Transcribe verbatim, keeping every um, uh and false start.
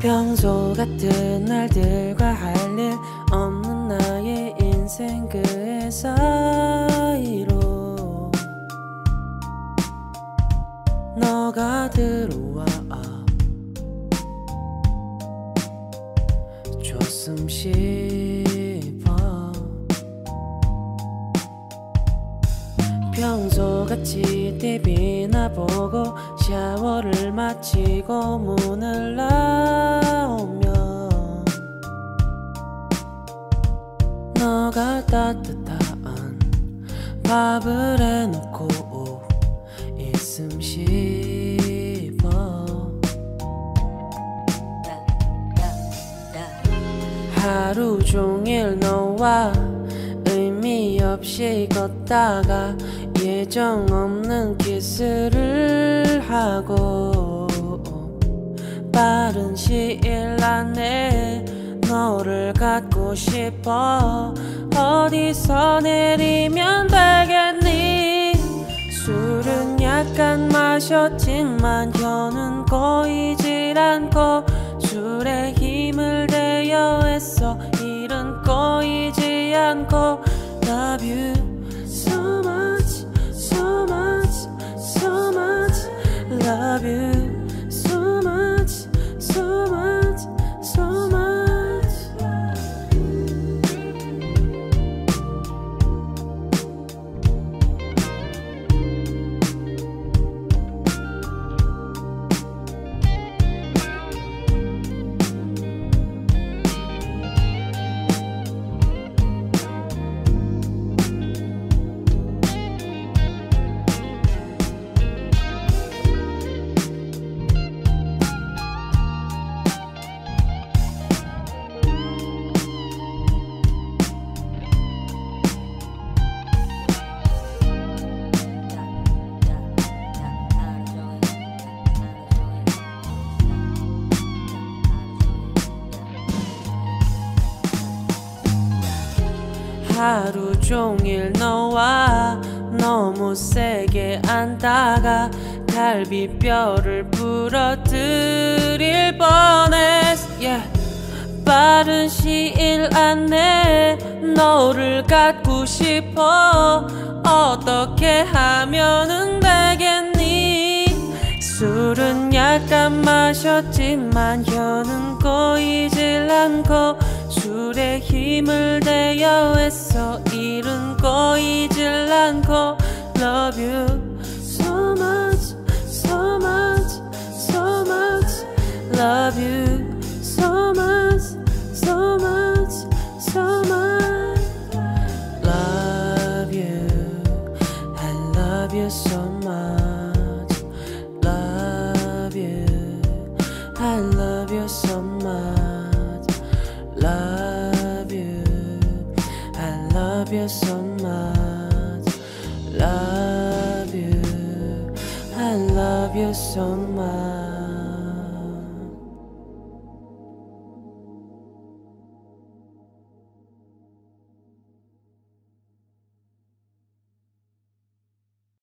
평소 같은 날들과 할 일 없는 나의 인생 그 사이로 너가 들어와 줬음 싶어. 평소같이 티비나 보고 샤워를 마치고 문을 나오면 너가 따뜻한 밥을 해놓고 있음 싶어. 하루 종일 너와 의미 없이 걷다가 예정 없는 키스를 하고 빠른 시일 안에 너를 갖고 싶어. 어디서 내리면 되겠니? 술은 약간 마셨지만 혀는 꼬이질 않고 술에 힘을 대여 했어. 일은 꼬이지 않고 Love you so much, so much, so much. Love you so much, so much, so much. 하루 종일 너와 너무 세게 안다가 갈비뼈를 부러뜨릴 뻔했어. yeah. 빠른 시일 안에 너를 갖고 싶어. 어떻게 하면은 되겠니? 술은 약간 마셨지만 혀는 꼬이질 않고 술에 힘을 대여 했어. 일은 꼬이질 않고 Love you so much, so much, so much. Love you so much, so much, so much. Love you, I love you so much. Love you, I love you so much. Love you, I love you so much. Love you, I love you so much.